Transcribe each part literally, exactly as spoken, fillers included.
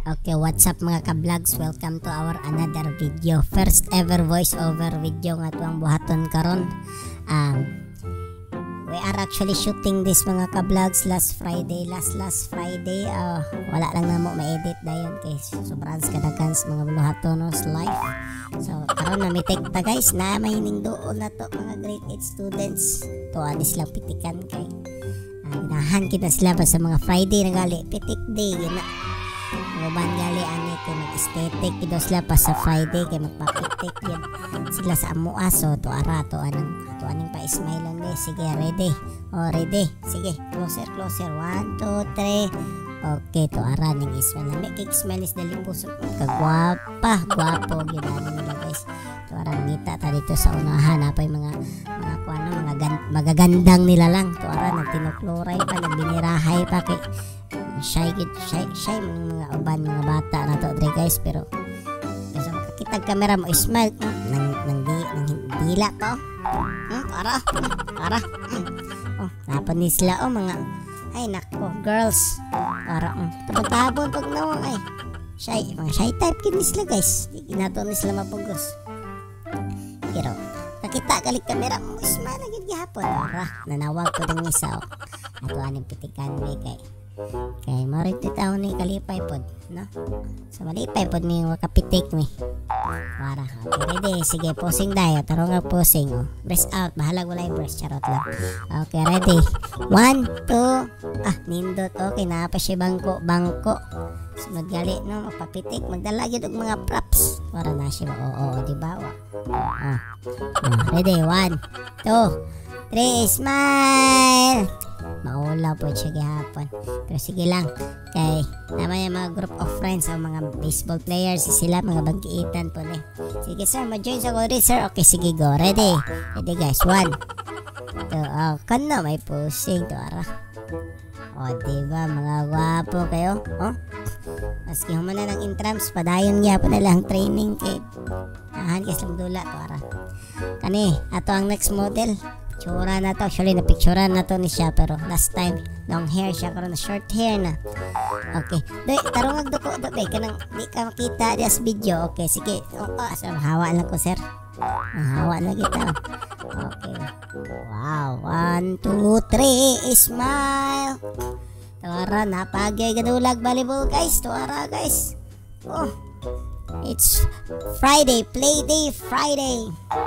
Okay, what's up mga ka-vlogs? Welcome to our another video. First ever voice over video nga to ang buhaton karon. Um, we are actually shooting this mga ka-vlogs last Friday, last last Friday. Uh, wala lang na mo ma-edit dayon kay sobrang kadaghan sa mga buhatonos live. So karon na mitek ta guys, na mahining doon na to mga grade eight students. To anis lang pitikan kay uh, ginahan kita sila pa sa mga Friday na gali pitik day yun na. Uban gali ani kay mag-aesthetic pido sila pa sa Friday kay magpapitik yun sila sa amuaso to ara to anang to aning pa smile on me. Sige, ready? Oh, ready? Sige, closer, closer. One, two, three. Okay, to ara ning smile. May cake smile is dali puso. Kagwapa, gwapo gyud ani nila guys. To ara ngita ta dito sa unahan napay mga mga kuano mga gan, magagandang nila lang. To ara nagtinukloray pa, nagbinirahay pa kay shy gid shy shy mga uban mga bata na to dre guys, pero kasi makakita camera mo smile hmm, nang nang di nang dila to hmm, para para hmm. Oh napan ni sila oh mga ay nako girls para um, tabon pag nawang ay shy mga shy type gid ni sila guys, di ginato ni sila mapugos pero nakita galit camera mo smile gid gihapon para nanawag ko ding isa oh. Ato aning pitikan may kay kay marit tao ni kalipay pod no, so malipay pod mi wakapitik mi para okay ready. Sige posing dayo taro nga posing oh. Breast out bahala walay breast charot lang. Okay ready one two ah nindot okay na pa siya bangko bangko sunod gali no mapapitik magdala gyud og mga props para na siya oo oh, oh, di ba oh. Oh. Oh, ready one two three smile. Maula po siya gihapon. Pero sige lang. Kay naman yung mga group of friends o mga baseball players sila mga bangkiitan po eh. Sige sir, ma-join sa ko rin sir. Okay sige go. Ready? Ready guys. One. Two. Oh, kano may posing. To ara. O diba mga gwapo kayo? Oh. Maski human na ng intrams. Padayon niya po na lang training kay nahan kasi dula. To ara. Kani, ato ang next model. Tsura na to, actually na picturean na to ni siya pero last time long hair siya karon na short hair na. Okay. Doy, tarong agduko do be kanang di ka makita di sa video. Okay, sige. Oh, oh so, hawa lang ko sir. Ah, hawa na kita. Okay. Wow. One, two, three. Smile. Tuara napagay gadulag volleyball guys. Tuara guys. Oh. It's Friday, play day Friday.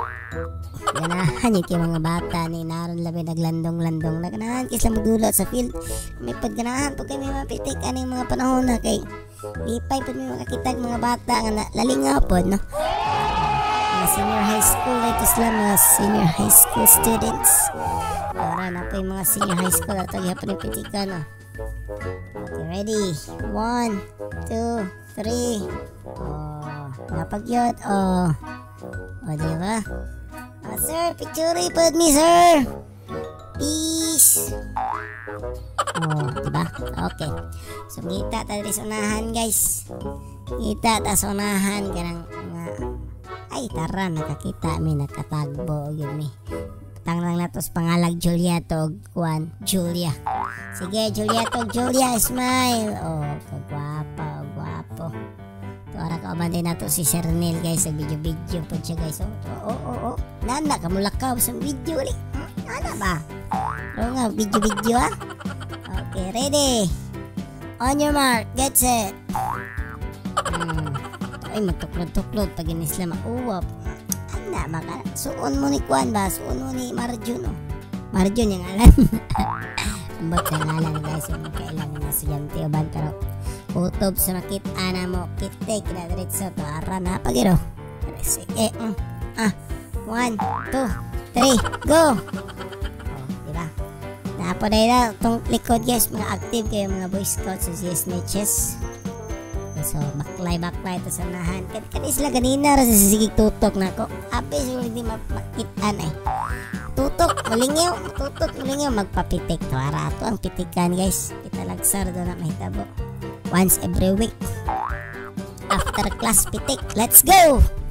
Ganahan yung kaya mga bata ni naroon labi naglandong-landong na ganahan kaya sila magdulot sa field. May pagganahan po kayo may mapitik ano yung mga panahon na kay lipay po may makakita mga bata nga lalingaw po no. Mga senior high school ito sila mga senior high school students. Para na po yung mga senior high school at paghihapon yung pitikan no. Okay ready one two three. Oh napagyot oh o diba. Uh, sir, picture pod me, sir. Peace. Oh, diba? Okay. So, ngita tayo sa unahan, guys. Ngita tayo sa unahan. Kanang, uh, ay, tara, nakakita mi, nakatagbo. Yun mi. Patang lang na to sa pangalag Julia to, Juan, Julia. Sige, Julia to, Julia, smile. Oh, kagwapa, oh, gwapo. Para ka abante na to si Sir Neil guys sa video-video po siya guys. Oh, oh, oh, oh. Nana ka mulakaw sa video ulit. Hmm, ano ba? Pero nga, video-video ah. Okay, ready? On your mark, get set. Hmm. Ay, magtuklod-tuklod pag inis lang mauwap. Ano ba? Suon mo ni Kwan ba? Suon mo ni Marjun oh. Marjun yung alam. Ambot yung alam guys. Yung kailangan na siyante o ban pero utob sa makita na mo kitik na diretso to ara na pagiro. Sige mm. Ah one two three go. Oh diba napo na ina tong likod guys mga active kayo mga boy scouts sa C S Snitches. So baklay baklay to sa nahan kani sila ganina ra sa sigig tutok na ko ape so hindi makitaan ay tutok malingyaw tutok malingyaw magpapitik to ara ato ang pitikan guys kita lagsar do na mahitabo once every week after class pitik. Let's go.